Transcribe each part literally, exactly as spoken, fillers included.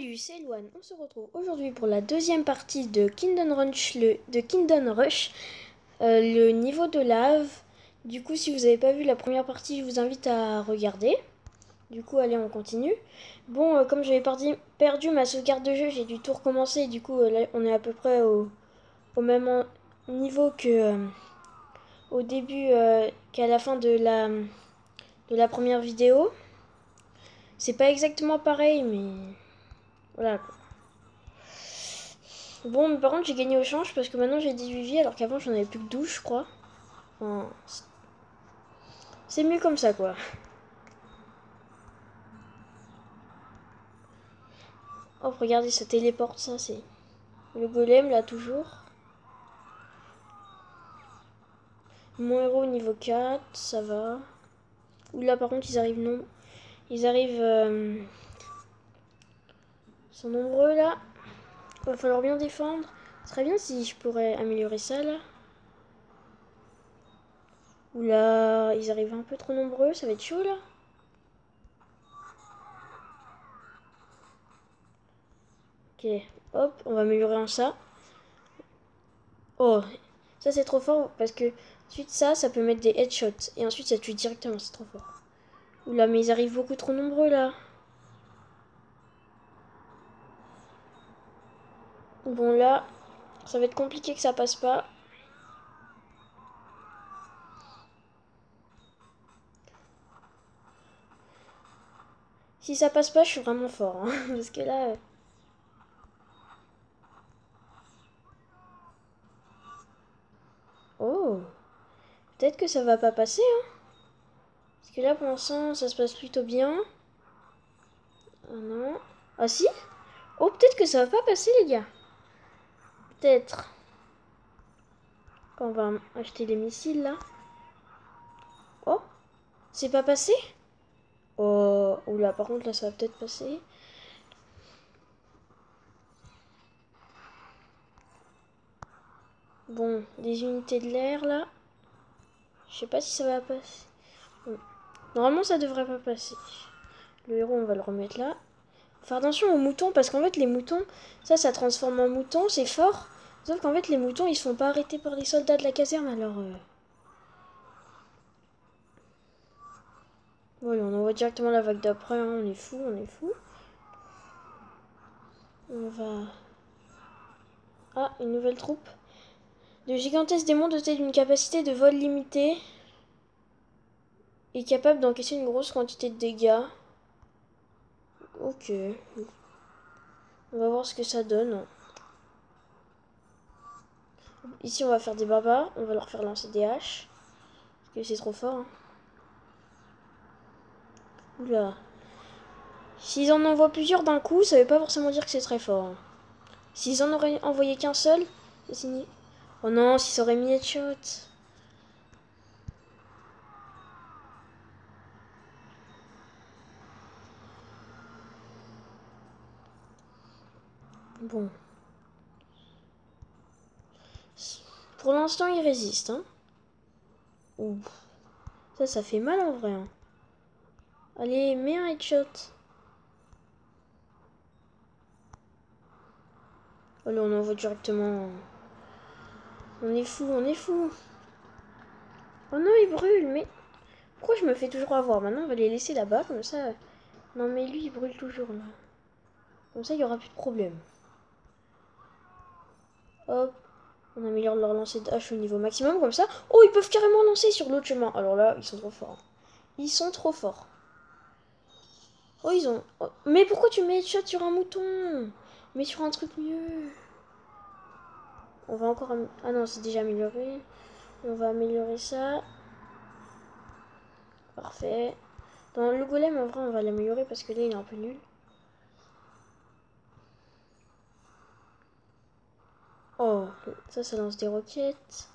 Salut, c'est Eloane. On se retrouve aujourd'hui pour la deuxième partie de Kingdom Rush, le, de Kingdom Rush, euh, le niveau de lave. Du coup, si vous n'avez pas vu la première partie, je vous invite à regarder. Du coup, allez, on continue. Bon, euh, comme j'avais perdu, perdu ma sauvegarde de jeu, j'ai dû tout recommencer. Du coup, euh, là, on est à peu près au, au même en, niveau que euh, au début, euh, qu'à la fin de la, de la première vidéo. C'est pas exactement pareil, mais voilà quoi. Bon, mais par contre, j'ai gagné au change parce que maintenant j'ai dix-huit vies alors qu'avant j'en avais plus que douze, je crois. Enfin, c'est mieux comme ça, quoi. Oh, regardez, ça téléporte, ça, c'est le golem là, toujours. Mon héros niveau quatre, ça va. Ou là, par contre, ils arrivent non. Ils arrivent. Euh... Ils sont nombreux là. Va falloir bien défendre. Ce serait bien si je pourrais améliorer ça là. Ou là, ils arrivent un peu trop nombreux, ça va être chaud là. Ok, hop, on va améliorer en ça. Oh, ça c'est trop fort parce que ensuite ça, ça peut mettre des headshots. Et ensuite ça tue directement, c'est trop fort. Oula, mais ils arrivent beaucoup trop nombreux là. Bon là, ça va être compliqué que ça passe pas. Si ça passe pas, je suis vraiment fort. Hein, parce que là... Euh... Oh, peut-être que ça va pas passer. Hein. Parce que là pour l'instant, ça se passe plutôt bien. Ah non. Ah si. Oh, peut-être que ça va pas passer les gars. Peut-être. Quand on va acheter les missiles là. Oh, c'est pas passé. Oh, oula, par contre là ça va peut-être passer. Bon, des unités de l'air là. Je sais pas si ça va passer. Bon. Normalement ça devrait pas passer. Le héros on va le remettre là. Faire attention aux moutons parce qu'en fait les moutons, ça ça transforme en moutons, c'est fort. Sauf qu'en fait les moutons ils se font pas arrêter par les soldats de la caserne alors... Euh... Voilà, on envoie directement la vague d'après, hein. On est fou, on est fou. On va... Ah, une nouvelle troupe. De gigantesques démons dotés d'une capacité de vol limitée. Et capable d'encaisser une grosse quantité de dégâts. Ok. On va voir ce que ça donne. Ici on va faire des barbares. On va leur faire lancer des haches. Parce que c'est trop fort. Hein. Oula. S'ils en envoient plusieurs d'un coup, ça veut pas forcément dire que c'est très fort. Hein. S'ils en auraient envoyé qu'un seul, c'est signé. Oh non, s'ils auraient mis headshot. Bon. Pour l'instant, ils résistent. Hein. Ouh. Ça, ça fait mal en vrai. Hein. Allez, mets un headshot. Oh là, on envoie directement. On est fou, on est fou. Oh non, il brûle, mais... Pourquoi je me fais toujours avoir? Maintenant, on va les laisser là-bas, comme ça... Non, mais lui, il brûle toujours, là. Comme ça, il n'y aura plus de problème. Hop. On améliore leur lancer de hache au niveau maximum, comme ça. Oh, ils peuvent carrément lancer sur l'autre chemin. Alors là, ils sont trop forts. Ils sont trop forts. Oh, ils ont... Oh. Mais pourquoi tu mets headshot sur un mouton? Mais sur un truc mieux. On va encore... Am... Ah non, c'est déjà amélioré. On va améliorer ça. Parfait. Dans le golem, en vrai, on va l'améliorer parce que là, il est un peu nul. Oh, ça, ça lance des roquettes.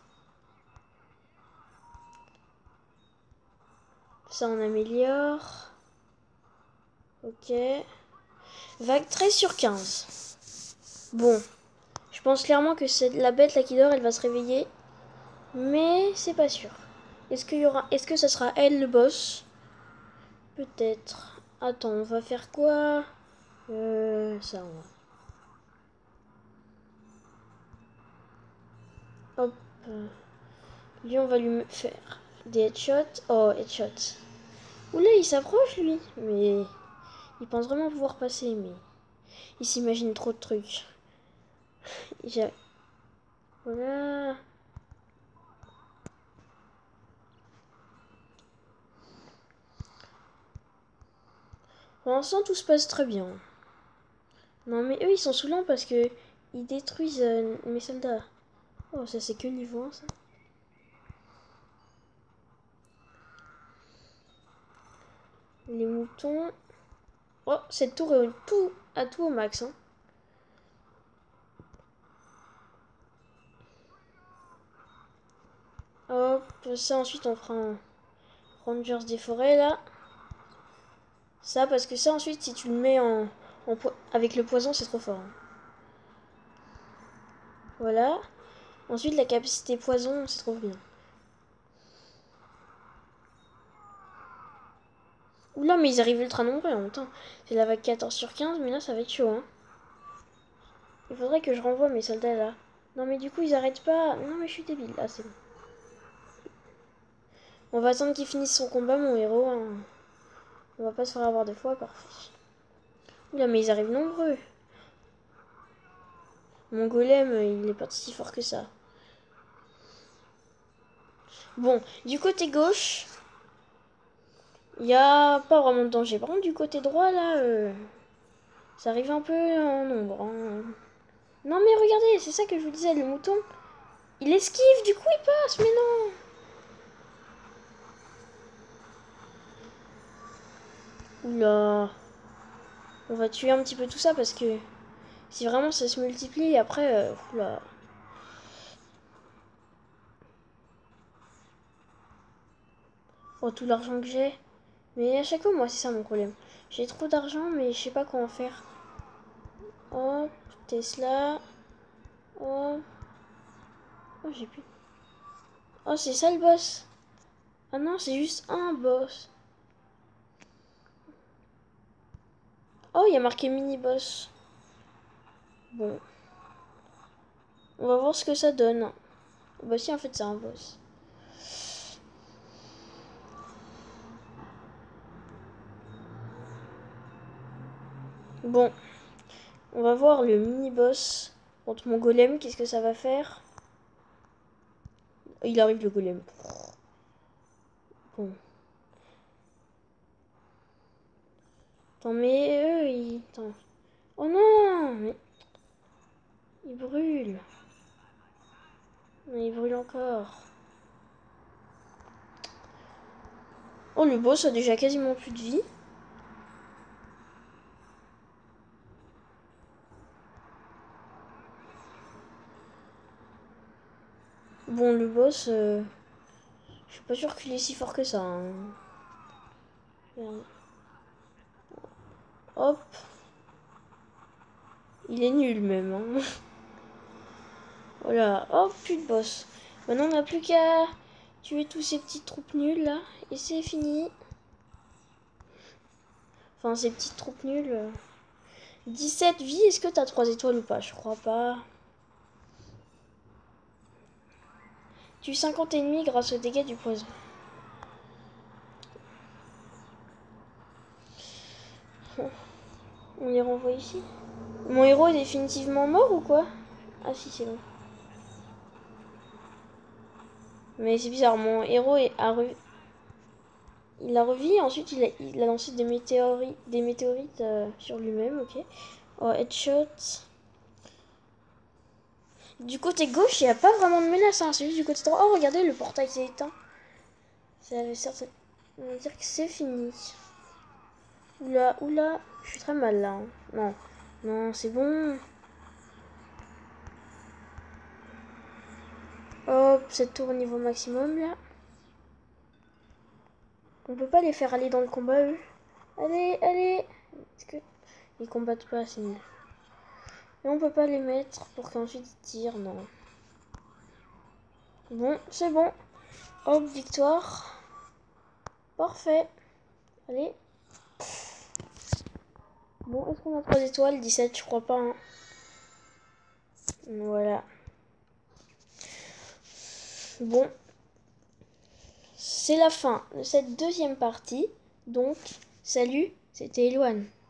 Ça, on améliore. Ok. Vague treize sur quinze. Bon. Je pense clairement que c'est la bête là qui dort, elle va se réveiller. Mais c'est pas sûr. Est-ce qu'il y aura... Est-ce que ça sera elle le boss? Peut-être. Attends, on va faire quoi? Euh... euh, ça, on va. Hop. Euh, lui, on va lui faire des headshots. Oh, headshots. Oula, il s'approche, lui. Mais il pense vraiment pouvoir passer, mais il s'imagine trop de trucs. J'ai... Voilà. Pour l'instant, tout se passe très bien. Non, mais eux, ils sont saoulants parce que ils détruisent euh, mes soldats. Oh, ça, c'est que niveau un, ça. Les moutons. Oh, cette tour est tout, à tout au max. Hein. Hop, ça, ensuite, on fera un Rangers des forêts, là. Ça, parce que ça, ensuite, si tu le mets en, en avec le poison, c'est trop fort. Hein. Voilà. Ensuite, la capacité poison, c'est trop bien. Oula, mais ils arrivent ultra nombreux en même temps. C'est la vague quatorze sur quinze, mais là, ça va être chaud. Hein. Il faudrait que je renvoie mes soldats là. Non, mais du coup, ils arrêtent pas. Non, mais je suis débile. Ah, c'est bon. On va attendre qu'il finisse son combat, mon héros. Hein. On va pas se faire avoir deux fois, parfait. Oula, mais ils arrivent nombreux. Mon golem, il est pas si fort que ça. Bon, du côté gauche, il n'y a pas vraiment de danger. Par contre, du côté droit, là, euh, ça arrive un peu en nombre. Hein. Non, mais regardez, c'est ça que je vous disais, le mouton, il esquive, du coup, il passe, mais non. Oula. On va tuer un petit peu tout ça parce que si vraiment ça se multiplie, après, euh, oula. Oh, tout l'argent que j'ai. Mais à chaque fois, moi, c'est ça mon problème. J'ai trop d'argent, mais je sais pas comment faire. Hop, Tesla. Oh, oh j'ai plus. Oh, c'est ça le boss. Ah non, c'est juste un boss. Oh, il y a marqué mini-boss. Bon. On va voir ce que ça donne. Bah si, en fait, c'est un boss. Bon. On va voir le mini-boss contre mon golem. Qu'est-ce que ça va faire? Il arrive, le golem. Bon. Attends, mais eux, ils... Attends. Oh non, mais... Il brûle. Mais il brûle encore. Oh, le boss a déjà quasiment plus de vie. Bon, le boss... Euh... Je suis pas sûr qu'il est si fort que ça. Hein. Hop. Il est nul même. Hein. Voilà. Hop, plus de boss. Maintenant, on n'a plus qu'à tuer tous ces petites troupes nulles là. Et c'est fini. Enfin, ces petites troupes nulles. dix-sept vies. Est-ce que t'as trois étoiles ou pas? Je crois pas. Tue cinquante ennemis grâce aux dégâts du poison. On les renvoie ici. Mon héros est définitivement mort ou quoi? Ah si, c'est bon. Mais c'est bizarre, mon héros est, a re... il a revu, ensuite il a, il a lancé des météorites, des météorites euh, sur lui-même, ok. Oh, headshot. Du côté gauche, il n'y a pas vraiment de menace, hein. C'est juste du côté droit. Oh, regardez, le portail s'est éteint. Ça veut dire que c'est fini. Oula, oula, je suis très mal là. Hein. Non, non, c'est bon. Hop, cette tour au niveau maximum là. On peut pas les faire aller dans le combat eux. Allez, allez. Est-ce que ils combattent pas, c'est nul. Et on peut pas les mettre pour qu'ensuite ils tirent, non. Bon, c'est bon. Hop, victoire. Parfait. Allez. Bon, est-ce qu'on a trois étoiles? dix-sept, je crois pas. Hein. Voilà. Bon. C'est la fin de cette deuxième partie. Donc, salut, c'était Eloane.